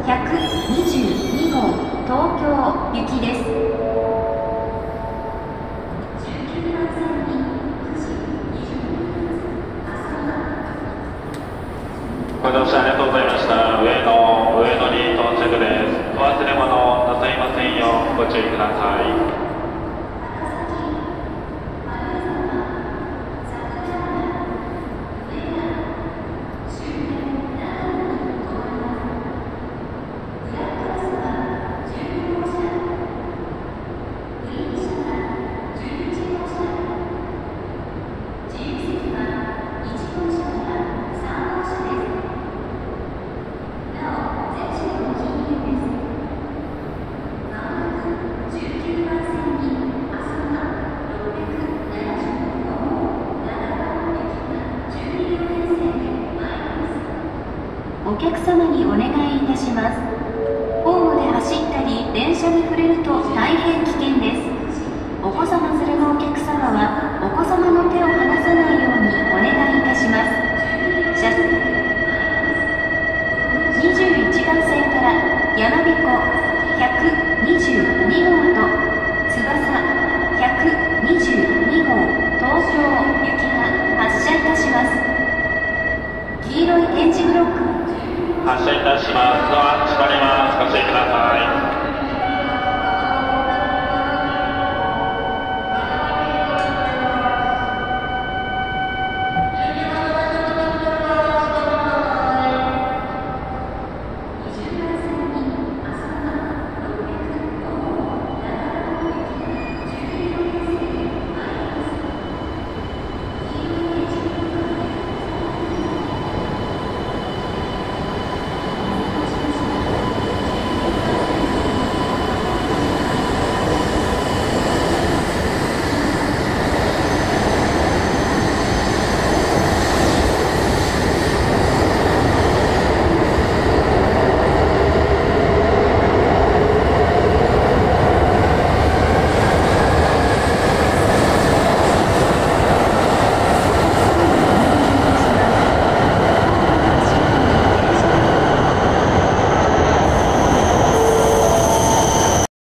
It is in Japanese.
122号東京行きです。 ご乗車ありがとうございました。上野に到着です。お忘れ物なさいませんようご注意ください。 お客様にお願いいたします。ホームで走ったり電車に触れると大変危険です。お子様連れのお客様はお子様の手を離さないようにお願いいたします。21番線から山彦122号と翼122号東京行きが発車いたします。黄色い点字ブロック発車いたします。